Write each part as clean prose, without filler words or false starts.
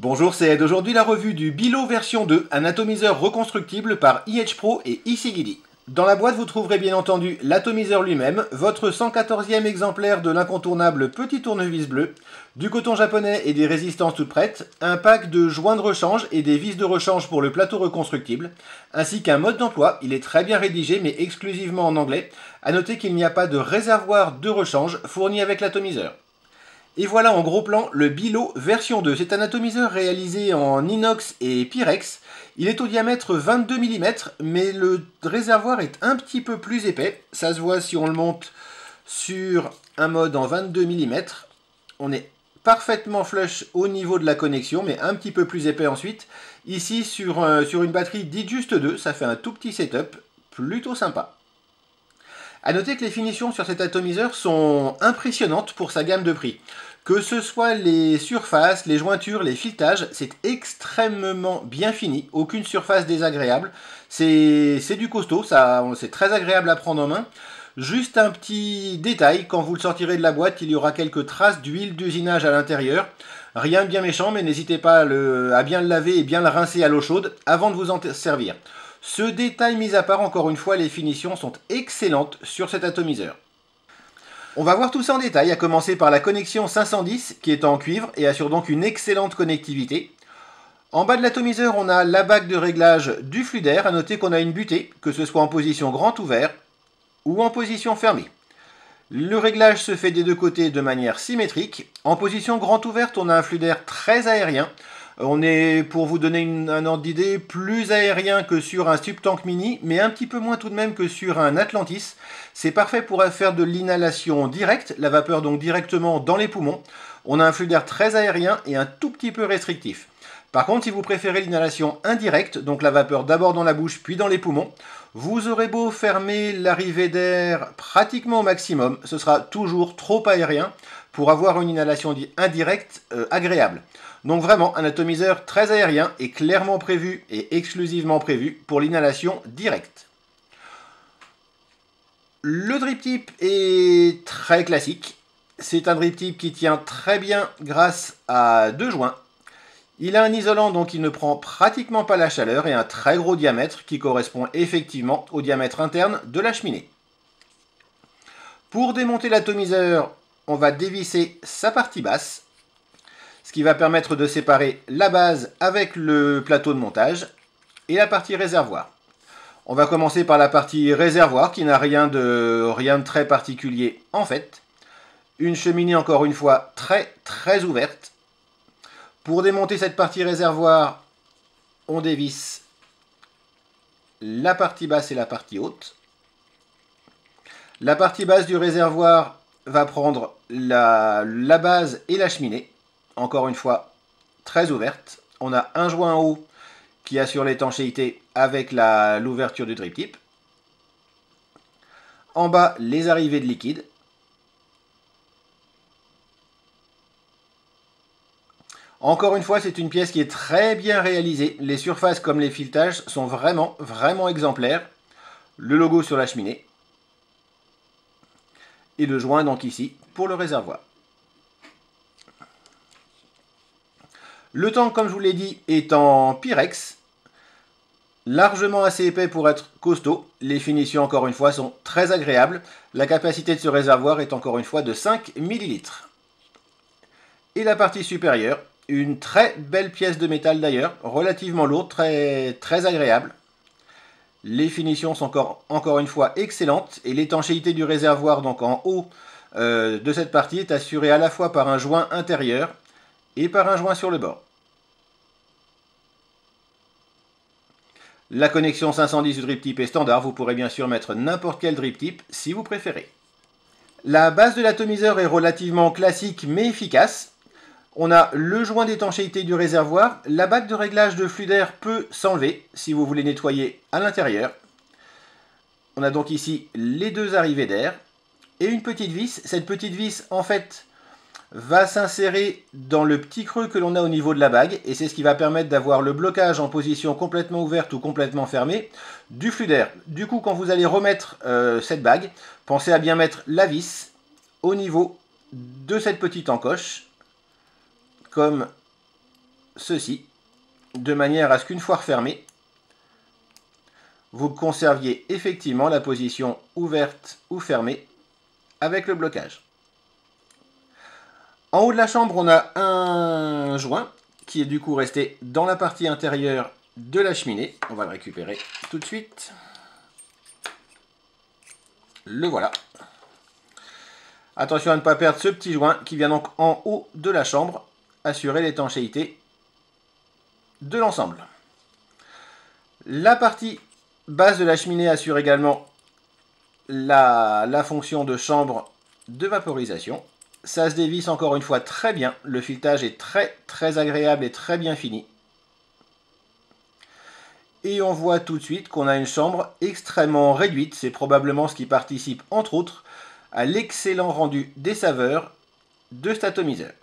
Bonjour, c'est Ed. Aujourd'hui la revue du Bilo version 2, un atomiseur reconstructible par IH-Pro et Isigidi. Dans la boîte, vous trouverez bien entendu l'atomiseur lui-même, votre 114e exemplaire de l'incontournable petit tournevis bleu, du coton japonais et des résistances toutes prêtes, un pack de joints de rechange et des vis de rechange pour le plateau reconstructible, ainsi qu'un mode d'emploi. Il est très bien rédigé mais exclusivement en anglais. A noter qu'il n'y a pas de réservoir de rechange fourni avec l'atomiseur. Et voilà en gros plan le Bilo version 2. C'est un atomiseur réalisé en inox et pyrex. Il est au diamètre 22 mm, mais le réservoir est un petit peu plus épais. Ça se voit si on le monte sur un mode en 22 mm. On est parfaitement flush au niveau de la connexion, mais un petit peu plus épais ensuite. Ici, sur une batterie dite juste 2, ça fait un tout petit setup, plutôt sympa. A noter que les finitions sur cet atomiseur sont impressionnantes pour sa gamme de prix. Que ce soit les surfaces, les jointures, les filetages, c'est extrêmement bien fini, aucune surface désagréable. C'est du costaud, c'est très agréable à prendre en main. Juste un petit détail, quand vous le sortirez de la boîte, il y aura quelques traces d'huile d'usinage à l'intérieur. Rien de bien méchant, mais n'hésitez pas à bien le laver et bien le rincer à l'eau chaude avant de vous en servir. Ce détail mis à part, encore une fois, les finitions sont excellentes sur cet atomiseur. On va voir tout ça en détail, à commencer par la connexion 510 qui est en cuivre et assure donc une excellente connectivité. En bas de l'atomiseur, on a la bague de réglage du flux d'air. À noter qu'on a une butée, que ce soit en position grand ouvert ou en position fermée. Le réglage se fait des deux côtés de manière symétrique. En position grande ouverte, on a un flux d'air très aérien. On est, pour vous donner un ordre d'idée, plus aérien que sur un Subtank Mini, mais un petit peu moins tout de même que sur un Atlantis. C'est parfait pour faire de l'inhalation directe, la vapeur donc directement dans les poumons. On a un flux d'air très aérien et un tout petit peu restrictif. Par contre, si vous préférez l'inhalation indirecte, donc la vapeur d'abord dans la bouche puis dans les poumons, vous aurez beau fermer l'arrivée d'air pratiquement au maximum, ce sera toujours trop aérien pour avoir une inhalation indirecte agréable. Donc vraiment, un atomiseur très aérien est clairement prévu et exclusivement prévu pour l'inhalation directe. Le drip tip est très classique. C'est un drip tip qui tient très bien grâce à deux joints. Il a un isolant donc il ne prend pratiquement pas la chaleur et un très gros diamètre qui correspond effectivement au diamètre interne de la cheminée. Pour démonter l'atomiseur, on va dévisser sa partie basse, ce qui va permettre de séparer la base avec le plateau de montage et la partie réservoir. On va commencer par la partie réservoir qui n'a rien de très particulier en fait. Une cheminée encore une fois très ouverte. Pour démonter cette partie réservoir, on dévisse la partie basse et la partie haute. La partie basse du réservoir va prendre la base et la cheminée. Encore une fois, très ouverte. On a un joint en haut qui assure l'étanchéité avec l'ouverture du drip tip. En bas, les arrivées de liquide. Encore une fois, c'est une pièce qui est très bien réalisée. Les surfaces comme les filetages sont vraiment exemplaires. Le logo sur la cheminée. Et le joint donc ici pour le réservoir. Le tank, comme je vous l'ai dit, est en pyrex. Largement assez épais pour être costaud. Les finitions, encore une fois, sont très agréables. La capacité de ce réservoir est encore une fois de 5 ml. Et la partie supérieure, une très belle pièce de métal d'ailleurs, relativement lourde, très agréable. Les finitions sont encore une fois excellentes et l'étanchéité du réservoir donc en haut de cette partie est assurée à la fois par un joint intérieur et par un joint sur le bord. La connexion 510 du drip tip est standard, vous pourrez bien sûr mettre n'importe quel drip tip si vous préférez. La base de l'atomiseur est relativement classique mais efficace. On a le joint d'étanchéité du réservoir. La bague de réglage de flux d'air peut s'enlever si vous voulez nettoyer à l'intérieur. On a donc ici les deux arrivées d'air et une petite vis. Cette petite vis, en fait, va s'insérer dans le petit creux que l'on a au niveau de la bague et c'est ce qui va permettre d'avoir le blocage en position complètement ouverte ou complètement fermée du flux d'air. Du coup, quand vous allez remettre cette bague, pensez à bien mettre la vis au niveau de cette petite encoche, comme ceci, de manière à ce qu'une fois refermé, vous conserviez effectivement la position ouverte ou fermée avec le blocage. En haut de la chambre, on a un joint qui est du coup resté dans la partie intérieure de la cheminée. On va le récupérer tout de suite. Le voilà. Attention à ne pas perdre ce petit joint qui vient donc en haut de la chambre, assurer l'étanchéité de l'ensemble. La partie basse de la cheminée assure également la fonction de chambre de vaporisation. Ça se dévisse encore une fois très bien. Le filetage est très agréable et très bien fini. Et on voit tout de suite qu'on a une chambre extrêmement réduite. C'est probablement ce qui participe entre autres à l'excellent rendu des saveurs de cet atomiseur.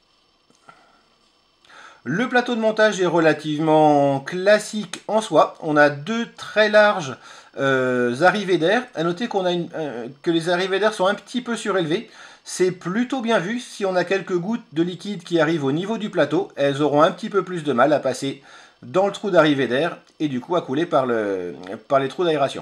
Le plateau de montage est relativement classique en soi. On a deux très larges arrivées d'air. A noter qu'on a que les arrivées d'air sont un petit peu surélevées. C'est plutôt bien vu. Si on a quelques gouttes de liquide qui arrivent au niveau du plateau, elles auront un petit peu plus de mal à passer dans le trou d'arrivée d'air et du coup à couler par les trous d'aération.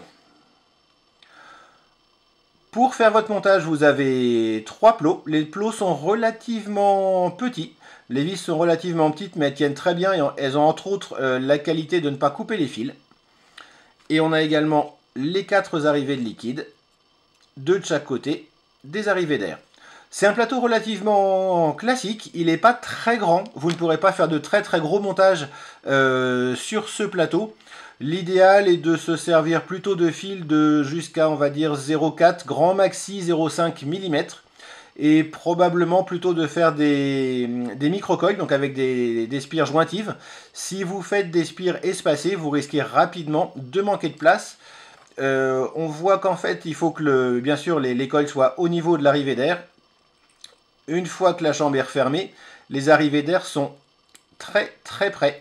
Pour faire votre montage, vous avez 3 plots. Les plots sont relativement petits. Les vis sont relativement petites, mais elles tiennent très bien et elles ont entre autres la qualité de ne pas couper les fils. Et on a également les 4 arrivées de liquide, 2 de chaque côté, des arrivées d'air. C'est un plateau relativement classique, il n'est pas très grand. Vous ne pourrez pas faire de très gros montages sur ce plateau. L'idéal est de se servir plutôt de fils de jusqu'à, on va dire, 0,4, grand maxi 0,5 mm. Et probablement plutôt de faire des micro-coils, donc avec des spires jointives. Si vous faites des spires espacées, vous risquez rapidement de manquer de place. On voit qu'en fait, il faut que bien sûr les coils soient au niveau de l'arrivée d'air. Une fois que la chambre est refermée, les arrivées d'air sont très près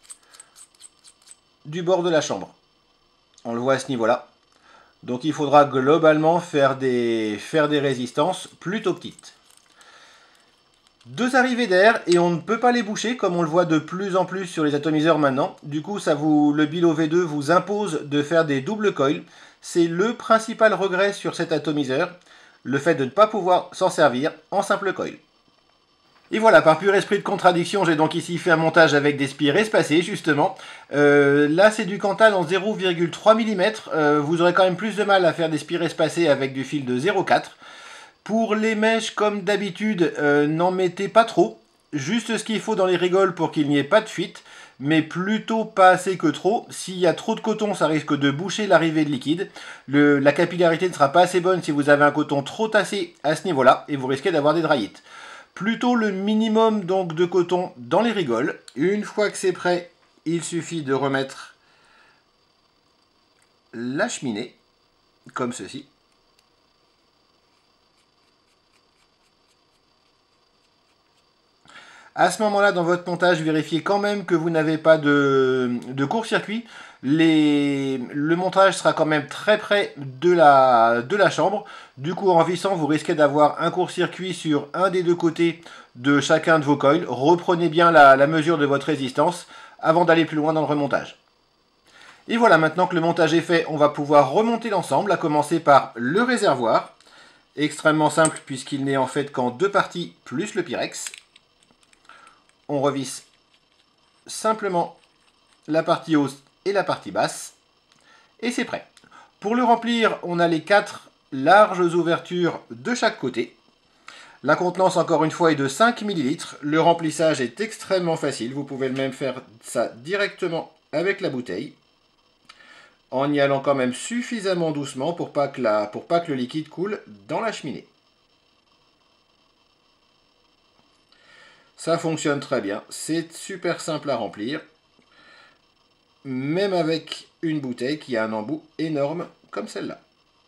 du bord de la chambre. On le voit à ce niveau-là. Donc il faudra globalement faire des résistances plutôt petites. 2 arrivées d'air et on ne peut pas les boucher comme on le voit de plus en plus sur les atomiseurs maintenant. Du coup, le Bilo V2 vous impose de faire des doubles coils. C'est le principal regret sur cet atomiseur, le fait de ne pas pouvoir s'en servir en simple coil. Et voilà, par pur esprit de contradiction, j'ai donc ici fait un montage avec des spires espacées, justement. Là, c'est du Kanthal en 0,3 mm. Vous aurez quand même plus de mal à faire des spires espacées avec du fil de 0,4. Pour les mèches, comme d'habitude, n'en mettez pas trop. Juste ce qu'il faut dans les rigoles pour qu'il n'y ait pas de fuite, mais plutôt pas assez que trop. S'il y a trop de coton, ça risque de boucher l'arrivée de liquide. La capillarité ne sera pas assez bonne si vous avez un coton trop tassé à ce niveau-là, et vous risquez d'avoir des dry-hits. Plutôt le minimum donc de coton dans les rigoles. Une fois que c'est prêt, il suffit de remettre la cheminée, comme ceci. À ce moment-là, dans votre montage, vérifiez quand même que vous n'avez pas de court-circuit. Le montage sera quand même très près de la chambre. Du coup, en vissant, vous risquez d'avoir un court-circuit sur un des 2 côtés de chacun de vos coils. Reprenez bien la mesure de votre résistance avant d'aller plus loin dans le remontage. Et voilà, maintenant que le montage est fait, on va pouvoir remonter l'ensemble, à commencer par le réservoir. Extrêmement simple puisqu'il n'est en fait qu'en 2 parties plus le Pyrex. On revisse simplement la partie haute et la partie basse. Et c'est prêt. Pour le remplir, on a les 4 larges ouvertures de chaque côté. La contenance, encore une fois, est de 5 ml. Le remplissage est extrêmement facile. Vous pouvez même faire ça directement avec la bouteille, en y allant quand même suffisamment doucement pour pas que le liquide coule dans la cheminée. Ça fonctionne très bien, c'est super simple à remplir, même avec une bouteille qui a un embout énorme comme celle-là.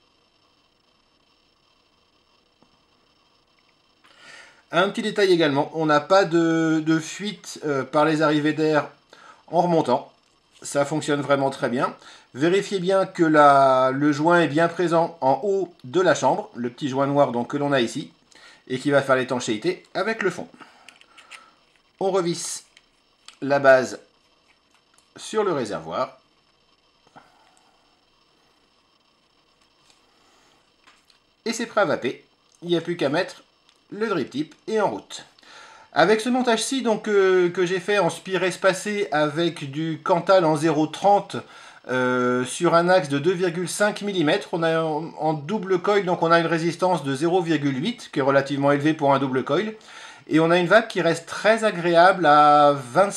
Un petit détail également, on n'a pas de fuite par les arrivées d'air en remontant. Ça fonctionne vraiment très bien. Vérifiez bien que le joint est bien présent en haut de la chambre, le petit joint noir donc, que l'on a ici, et qui va faire l'étanchéité avec le fond. On revisse la base sur le réservoir. Et c'est prêt à vaper. Il n'y a plus qu'à mettre le drip tip et en route. Avec ce montage-ci donc que j'ai fait en spire espacé avec du Cantal en 0,30 sur un axe de 2,5 mm, on a en double coil, donc on a une résistance de 0,8 qui est relativement élevée pour un double coil. Et on a une vape qui reste très agréable à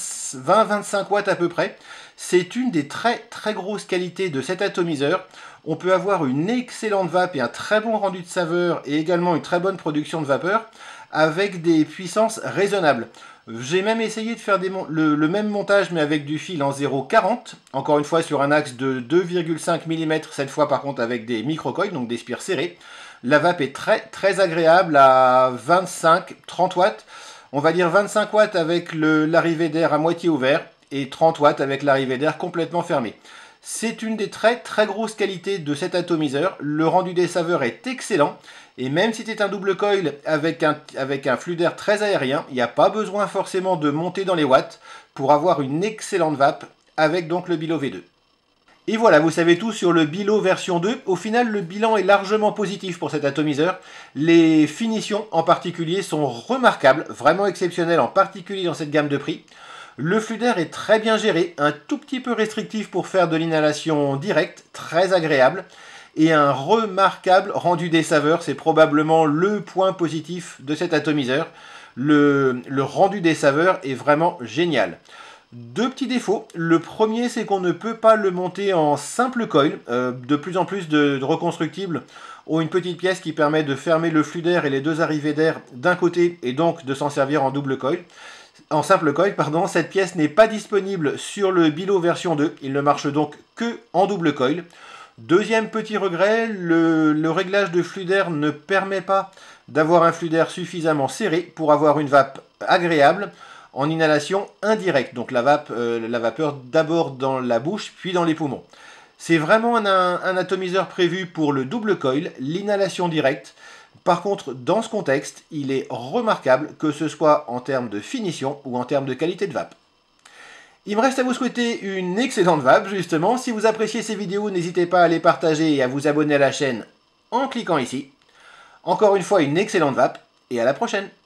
20-25 watts à peu près. C'est une des très grosses qualités de cet atomiseur. On peut avoir une excellente vape et un très bon rendu de saveur et également une très bonne production de vapeur avec des puissances raisonnables. J'ai même essayé de faire le même montage mais avec du fil en 0,40, encore une fois sur un axe de 2,5 mm, cette fois par contre avec des micro-coils, donc des spires serrées. La vape est très agréable à 25-30 watts. On va dire 25 watts avec l'arrivée d'air à moitié ouvert et 30 watts avec l'arrivée d'air complètement fermée. C'est une des très grosses qualités de cet atomiseur. Le rendu des saveurs est excellent. Et même si c'est un double coil avec un flux d'air très aérien, il n'y a pas besoin forcément de monter dans les watts pour avoir une excellente vape avec donc le Bilo V2. Et voilà, vous savez tout sur le Bilo version 2. Au final, le bilan est largement positif pour cet atomiseur. Les finitions en particulier sont remarquables, vraiment exceptionnelles, en particulier dans cette gamme de prix. Le flux d'air est très bien géré, un tout petit peu restrictif pour faire de l'inhalation directe, très agréable. Et un remarquable rendu des saveurs, c'est probablement le point positif de cet atomiseur. Le rendu des saveurs est vraiment génial. Deux petits défauts. Le premier, c'est qu'on ne peut pas le monter en simple coil. De plus en plus de reconstructibles ont une petite pièce qui permet de fermer le flux d'air et les deux arrivées d'air d'un côté et donc de s'en servir en double coil. En simple coil, pardon. Cette pièce n'est pas disponible sur le Bilo version 2. Il ne marche donc que en double coil. Deuxième petit regret, le réglage de flux d'air ne permet pas d'avoir un flux d'air suffisamment serré pour avoir une vape agréable en inhalation indirecte. Donc la vapeur d'abord dans la bouche, puis dans les poumons. C'est vraiment un atomiseur prévu pour le double coil, l'inhalation directe. Par contre, dans ce contexte, il est remarquable, que ce soit en termes de finition ou en termes de qualité de vape. Il me reste à vous souhaiter une excellente vape, justement. Si vous appréciez ces vidéos, n'hésitez pas à les partager et à vous abonner à la chaîne en cliquant ici. Encore une fois, une excellente vape, et à la prochaine!